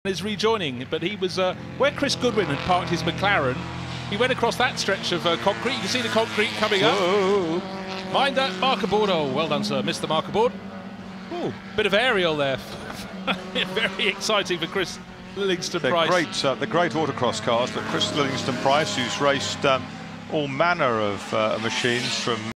is rejoining, but he was where Chris Goodwin had parked his McLaren. He went across that stretch of concrete. You can see the concrete coming up. Whoa. Mind that marker board. Oh, well done, sir. Missed the marker board. Oh, bit of aerial there. Very exciting for Chris Lillingstone-Price. The great autocross cars, but Chris Lillingstone-Price, who's raced all manner of machines from